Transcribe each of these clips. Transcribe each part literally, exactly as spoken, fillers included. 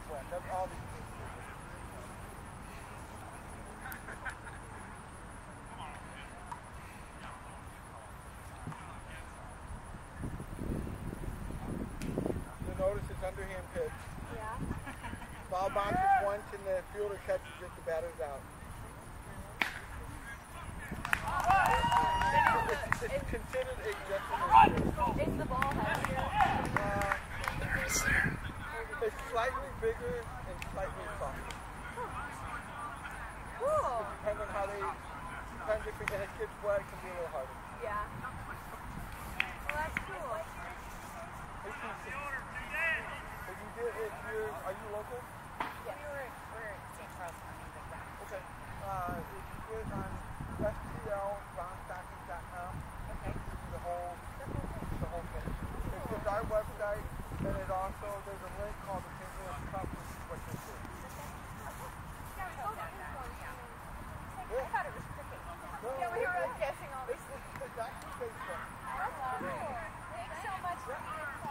is wet. That's all these things. You'll notice it's underhand pitch. Yeah. Ball bounces once and the fielder catches it, the batter's out. It's, it's considered a gentleman's pitch. Is the ball heavier? Uh, it's slightly bigger and slightly softer. Cool. It depends on how they, depends if it, and it gets wet, it can be a little harder. Yeah. Well, that's cool. If you did, if you're, are you local? Yeah. We were, we're in Saint Charles County, but yeah. Okay. Uh, if you get on S T L bond stacking dot com, okay. The whole, the whole thing. It's just our website, and it also, there's a link called the Saint Louis Cup, which is what this is. Yeah, we saw that. Yeah. I thought it was cricket. No, Yeah, we were guessing all these things. It's actually Facebook. That's cool. Thanks so much for the info.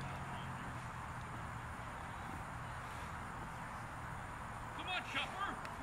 Chopper!